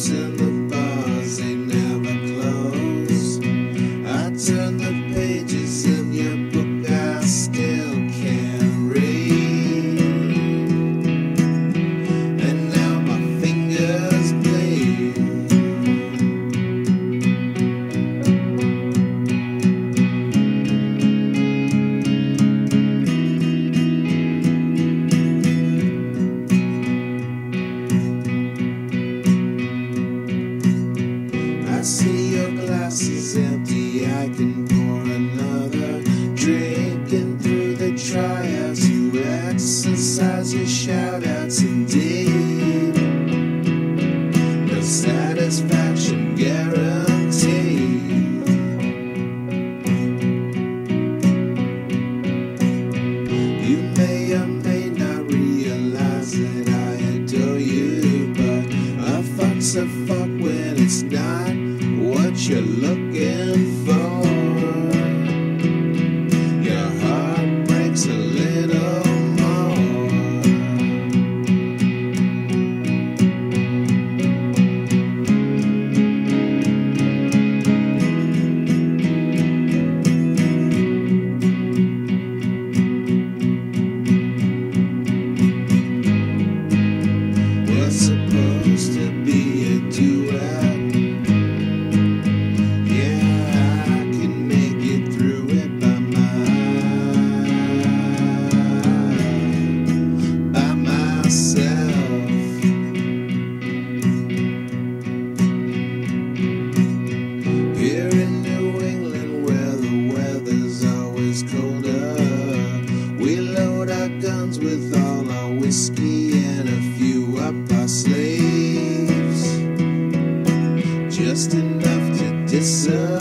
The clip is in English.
clubs and the bars, they never close. I turn the pages of your book I still can't read, and now my fingers bleed. I see your glass is empty, I can pour another. Drinking through the tryouts, you exercise your shout-outs indeed. No satisfaction guaranteed. You may or may not realize that I adore you, but a fuck's a fuck when it's not what you're looking for. Your heart breaks a little more. We're supposed to be a duet. Here in New England, where the weather's always colder, we load our guns with all our whiskey and a few up our sleeves, just enough to disappear.